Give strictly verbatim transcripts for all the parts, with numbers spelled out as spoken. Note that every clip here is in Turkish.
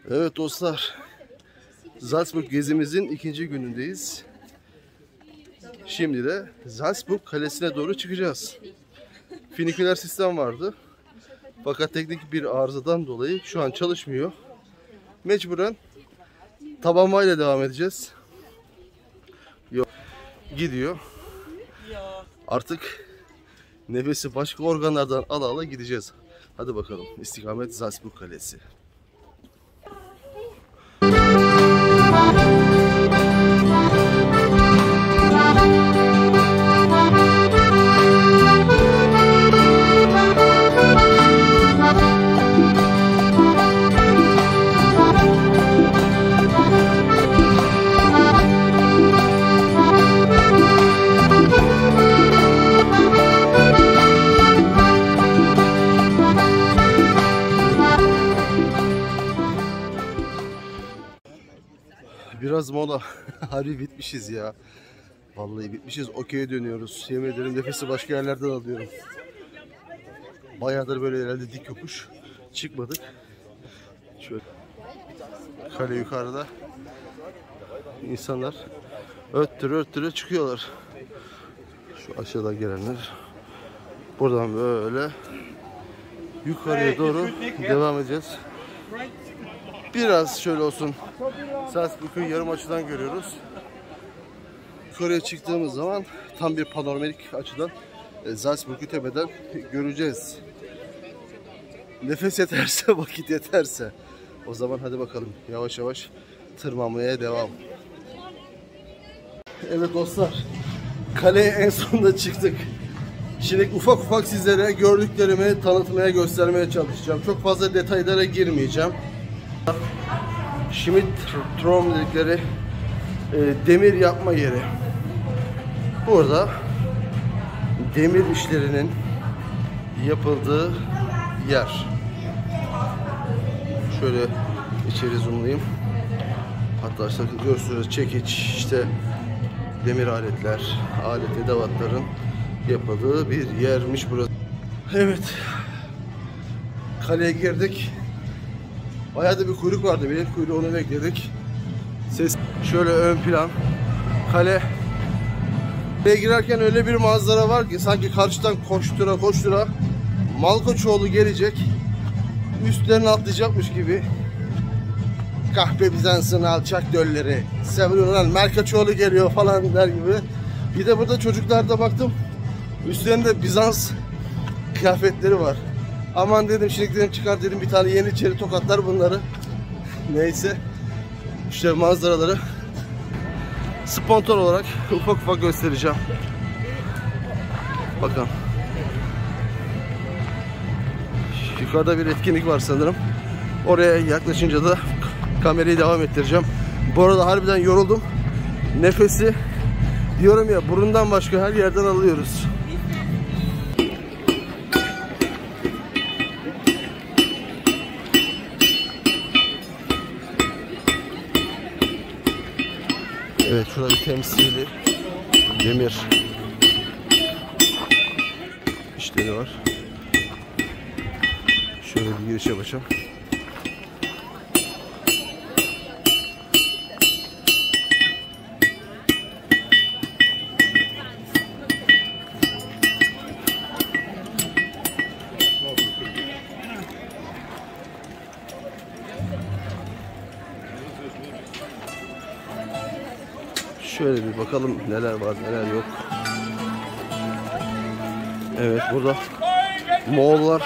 Evet dostlar, Salzburg gezimizin ikinci günündeyiz. Şimdi de Salzburg Kalesi'ne doğru çıkacağız. Finiküler sistem vardı. Fakat teknik bir arızadan dolayı şu an çalışmıyor. Mecburen tabanmayla devam edeceğiz. Yok, gidiyor. Artık nefesi başka organlardan ala ala gideceğiz. Hadi bakalım, istikamet Salzburg Kalesi. Biraz mola. Harbi bitmişiz ya. Vallahi bitmişiz. Okey'e dönüyoruz. Yemin ederim nefesi başka yerlerden alıyorum. Bayağıdır böyle herhalde dik yokuş çıkmadık. Şöyle. Kale yukarıda. İnsanlar öttürü öttürü çıkıyorlar. Şu aşağıdan gelenler. Buradan böyle yukarıya doğru devam edeceğiz. Biraz şöyle olsun. Salzburg'u yarım açıdan görüyoruz. Yukarıya çıktığımız zaman tam bir panoramik açıdan Salzburg'u tepeden göreceğiz. Nefes yeterse, vakit yeterse. O zaman hadi bakalım, yavaş yavaş tırmanmaya devam. Evet dostlar, kaleye en sonunda çıktık. Şimdi ufak ufak sizlere gördüklerimi tanıtmaya, göstermeye çalışacağım. Çok fazla detaylara girmeyeceğim. Schmidt-Trom dedikleri e, demir yapma yeri. Burada demir işlerinin yapıldığı yer. Şöyle içeri zoomlayayım. Hatta işte görsünüz, çekiç, işte demir aletler, alet edevatların yapıldığı bir yermiş burası. Evet. Kaleye girdik. Bayağı da bir kuyruk vardı. Bilet kuyruğu, onu bekledik. Ses şöyle ön plan. Kale. Kaleye girerken öyle bir manzara var ki sanki karşıdan koştura koştura Malkoçoğlu gelecek. Üstlerine atlayacakmış gibi. Kahpe Bizans'ın alçak dölleri. Seviyorlar, Merkaçoğlu geliyor falan der gibi. Bir de burada çocuklarda baktım. Üstlerinde Bizans kıyafetleri var. Aman dedim, şimdi dedim çıkar dedim bir tane Yeniçeri tokatlar bunları. Neyse. İşte manzaraları spontan olarak ufak ufak göstereceğim. Bakın. Yukarıda bir etkinlik var sanırım. Oraya yaklaşınca da kamerayı devam ettireceğim. Bu arada harbiden yoruldum. Nefesi diyorum ya, burundan başka her yerden alıyoruz. Evet, şurada bir temsili demir işleri var. Şöyle bir giriş yapacağım. Şöyle bir bakalım neler var neler yok. Evet, burada Moğollar.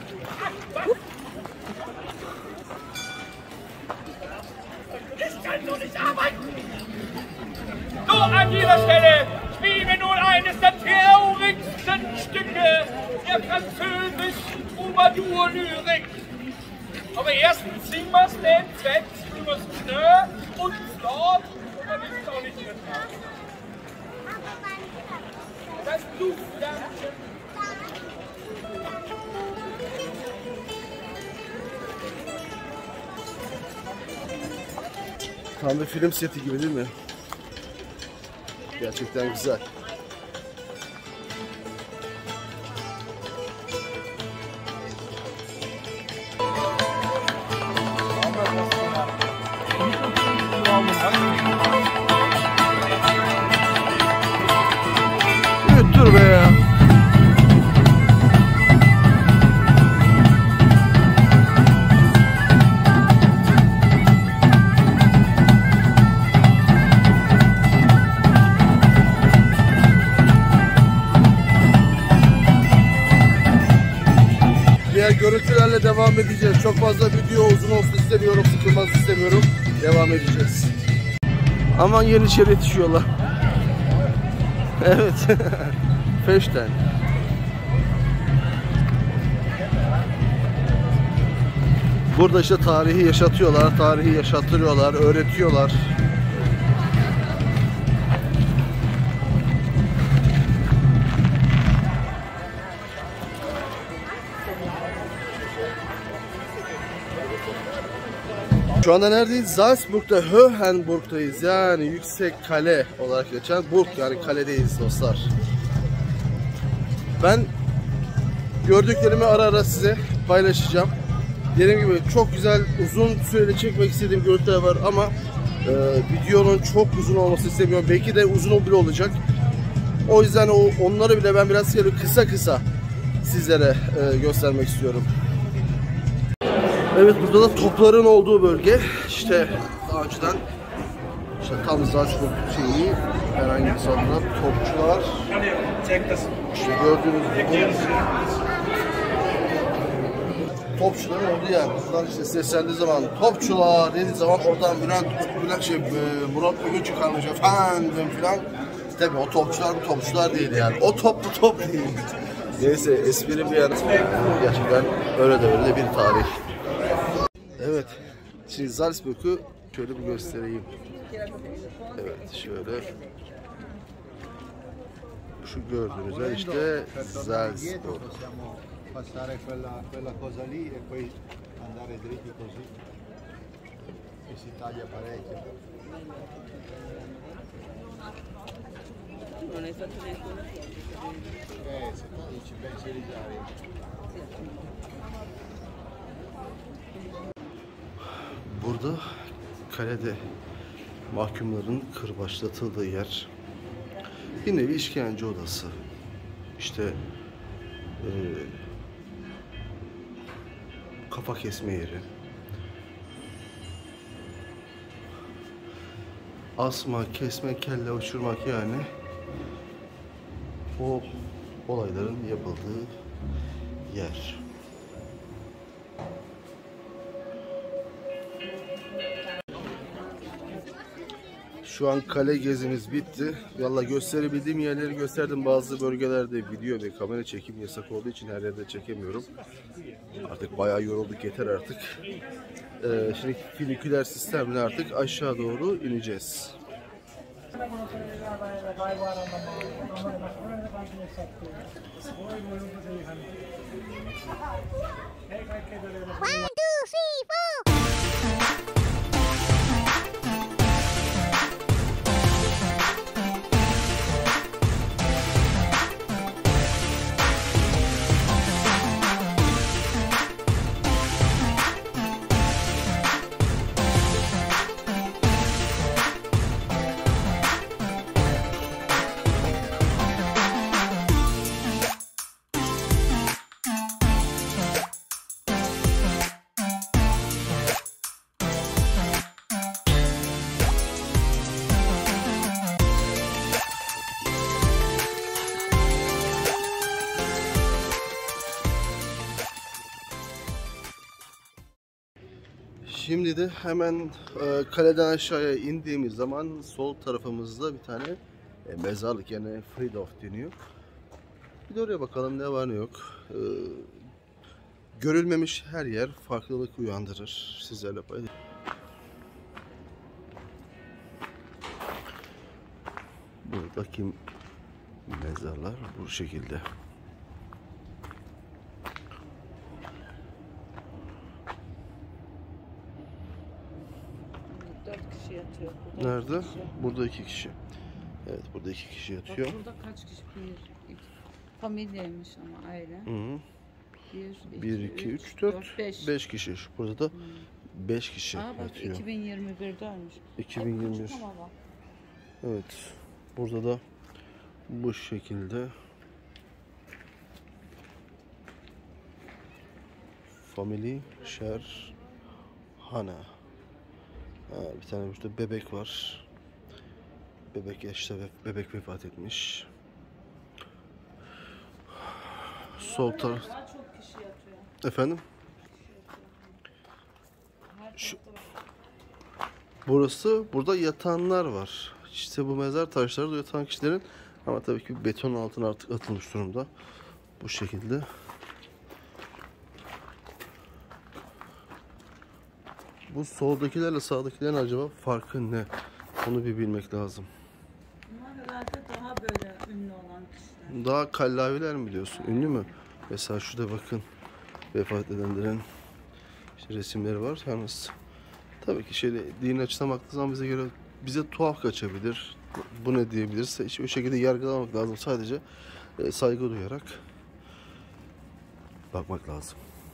So, an dieser Stelle spielen wir nun eines der traurigsten Stücke der französischen Troubadour-Lyrik. Aber erstens singen wir es denn, zweitens tun wir es schnell und laut und dann ist es auch nicht mehr dran. Das Duftlampen. Tam bir film seti gibi değil mi? Gerçekten güzel. görüntülerle devam edeceğiz. Çok fazla video uzun olsun istemiyorum, sıkılmaz istemiyorum. Devam edeceğiz. Aman Yeniçeri yetişiyorlar. Evet. Feşten. Burada işte tarihi yaşatıyorlar, tarihi yaşattırıyorlar, öğretiyorlar. Şu anda neredeyiz? Salzburg'da, Höhenburg'dayız. Yani yüksek kale olarak geçen Burg, yani kaledeyiz dostlar. Ben gördüklerimi ara ara size paylaşacağım. Dediğim gibi çok güzel, uzun süreli çekmek istediğim görüntüler var ama e, videonun çok uzun olması istemiyorum. Belki de uzun bile olacak. O yüzden o onları bile ben biraz kısa kısa sizlere e, göstermek istiyorum. Evet, burada da topların olduğu bölge. İşte daha önceden işte tam Salzburg şeyi, herhangi bir salonda topçular. İşte gördüğünüz gibi topçuların olduğu yer. Buradan işte seslendiği zaman topçular dediği zaman oradan Bülent, Bülent şey, Murat Bugün çıkarmış efendim filan. Tabii o topçular bu topçular değil yani. O top bu top değil. Neyse, espri bir yana. Gerçekten öyle de öyle de bir tarih. Evet. Şimdi Salzburg'u şöyle bir göstereyim. Evet, şöyle. Şu gördüğünüz yer işte Salzburg. Passare quella, quella cosa lì e poi andare dritti così e si taglia parecchio. Non hai fatto neanche una foto? Eh, se no ci pensi di dare. Burada kalede mahkumların kırbaçlatıldığı yer. Bir nevi işkence odası. İşte e, kafa kesme yeri. Asma, kesme, kelle uçurmak yani o olayların yapıldığı yer. Şu an kale gezimiz bitti. Vallahi gösterebildiğim yerleri gösterdim. Bazı bölgelerde video ve kamera çekim yasak olduğu için her yerde çekemiyorum. Artık bayağı yorulduk, yeter artık. Ee, şimdi finiküler sistemle artık aşağı doğru ineceğiz. One, two, three, four. Şimdi de hemen e, kaleden aşağıya indiğimiz zaman sol tarafımızda bir tane e, mezarlık, yani Friedhof deniyor. Bir de oraya bakalım ne var ne yok. E, görülmemiş her yer farklılık uyandırır. Sizlerle paylaşayım. Buradaki mezarlar bu şekilde. Dört kişi yatıyor. Nerede? Kişi. Burada iki kişi. Evet, burada iki kişi yatıyor. Bak burada kaç kişi? Bir, iki. Familyaymış ama aile. Hı hı. Bir, bir, iki, üç, dört, beş. beş kişi. Burada da beş kişi Aa, bak yatıyor. iki bin yirmi birde ölmüş. iki bin yirmi bir. Hep çocuk ama bak. Evet. Burada da bu şekilde Family Share Hana. Ha, bir tane burada bebek var. Bebek yaşta ve bebek vefat etmiş. Sol taraf. Daha çok kişi yatıyor. Efendim? Şu, burası, burada yatanlar var. İşte bu mezar taşları da yatan kişilerin, ama tabii ki beton altına artık atılmış durumda. Bu şekilde. Bu soldakilerle sağdakilerin acaba farkı ne? Onu bir bilmek lazım. Bunlar herhalde daha böyle ünlü olan kişiler. Daha kallaviler mi diyorsun? Ünlü mü? Mesela şurada bakın, vefat edenlerin işte resimleri var. Yalnız tabii ki şöyle din açısından baktığı zaman bize göre bize tuhaf kaçabilir. Bu ne diyebilirse hiç o şekilde yargılamak lazım. Sadece e, saygı duyarak bakmak lazım.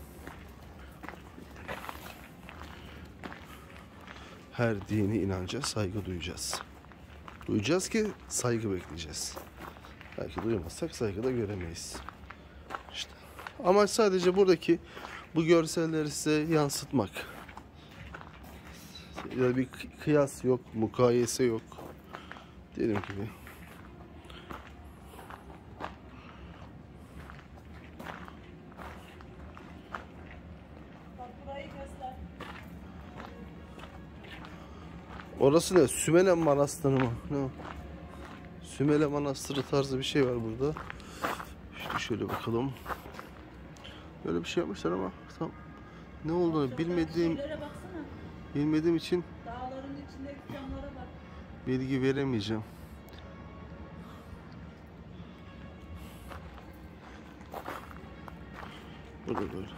Her dini inanca saygı duyacağız. Duyacağız ki saygı bekleyeceğiz. Belki duymazsak saygı da göremeyiz. İşte. Amaç sadece buradaki bu görselleri size yansıtmak. Ya bir kıyas yok, mukayese yok. Diyelim gibi. Orası ne? Sümele Manastırı mı? Ne o? Sümele Manastırı tarzı bir şey var burada. İşte şöyle bakalım. Böyle bir şey yapmışlar ama tam ne olduğunu bilmediğim bilmediğim için Dağların içindeki camlara bak. bilgi veremeyeceğim. Burada böyle.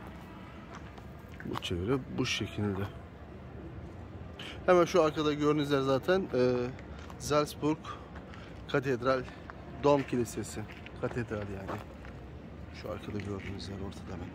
Bu çevre bu şekilde. Hemen şu arkada gördüğünüz yer zaten e, Salzburg Katedral Dom Kilisesi. Katedral yani. Şu arkada gördüğünüz yer ortada hemen.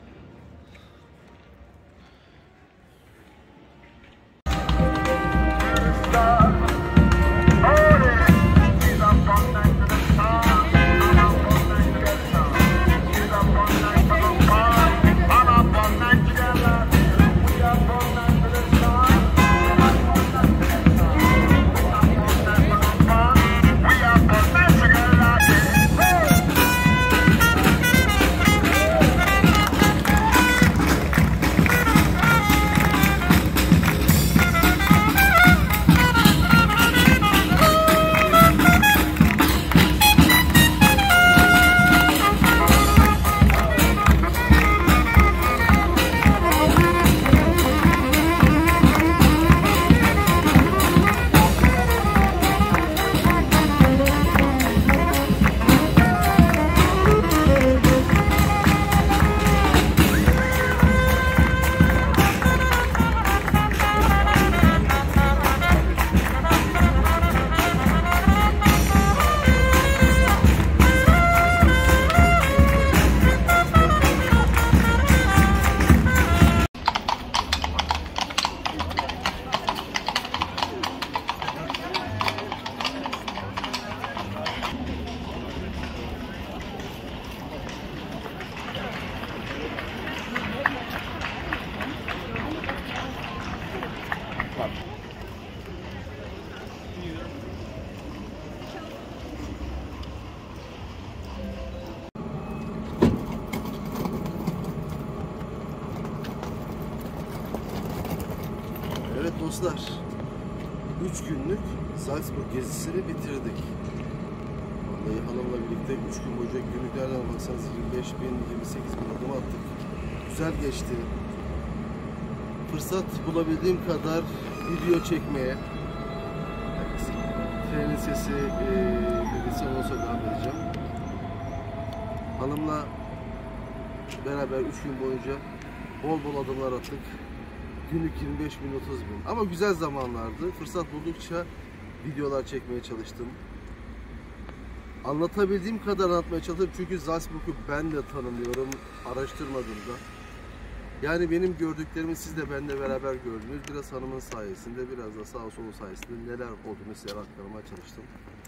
Evet dostlar, üç günlük Salzburg gezisini bitirdik. Vallahi hanımla birlikte üç gün boyunca günlüklerden baksanız yirmi beş bin, yirmi sekiz bin adım attık. Güzel geçti. Fırsat bulabildiğim kadar video çekmeye, trenin sesi bilgisi olsa devam edeceğim. Hanımla beraber üç gün boyunca bol bol adımlar attık. Günlük yirmi beş bin, otuz bin. Ama güzel zamanlardı. Fırsat buldukça videolar çekmeye çalıştım. Anlatabildiğim kadar anlatmaya çalıştım. Çünkü Salzburg'u ben de tanımıyorum araştırmadığımda. Yani benim gördüklerimi siz de benimle beraber gördünüz. Biraz hanımın sayesinde, biraz da sağ solu sayesinde neler olduğunu size aktarmaya çalıştım.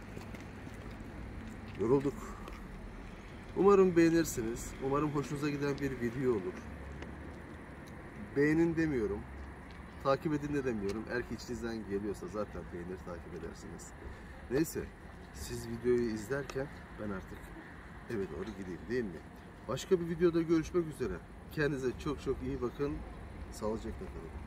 Yorulduk. Umarım beğenirsiniz. Umarım hoşunuza giden bir video olur. Beğenin demiyorum. Takip edin de demiyorum. Eğer ki içinizden geliyorsa zaten beğenir, takip edersiniz. Neyse, siz videoyu izlerken ben artık eve doğru gideyim, değil mi? Başka bir videoda görüşmek üzere. Kendinize çok çok iyi bakın. Sağlıcakla kalın.